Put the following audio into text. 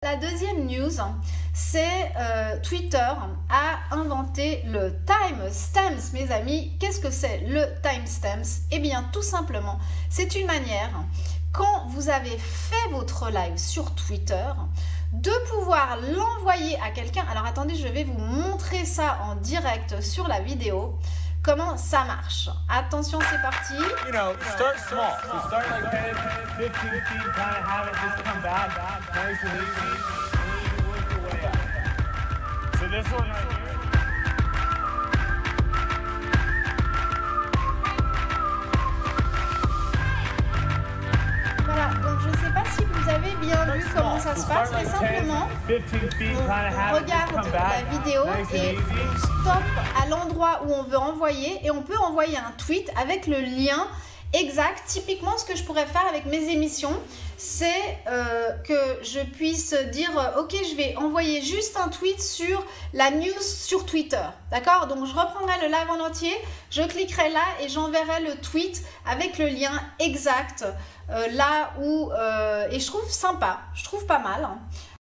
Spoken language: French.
La deuxième news, c'est Twitter a inventé le timestamps, mes amis. Qu'est-ce que c'est le timestamps? Eh bien, tout simplement, c'est une manière, quand vous avez fait votre live sur Twitter, de pouvoir l'envoyer à quelqu'un. Alors attendez, je vais vous montrer ça en direct sur la vidéo. Comment ça marche? Attention, c'est parti. You know, start small. So start like 10, 15 feet, kind of have it just come back, nice and easy, and you work your way up. So this one right here. Voilà, donc je ne sais pas si vous avez bien vu comment ça se passe, mais simplement, on regarde la vidéo et on stoppe à l'endroit où on veut envoyer et on peut envoyer un tweet avec le lien exact. Typiquement, ce que je pourrais faire avec mes émissions, c'est que je puisse dire ok, je vais envoyer juste un tweet sur la news sur Twitter, d'accord? Donc je reprendrai le live en entier, je cliquerai là et j'enverrai le tweet avec le lien exact là où et je trouve sympa, je trouve pas mal, hein.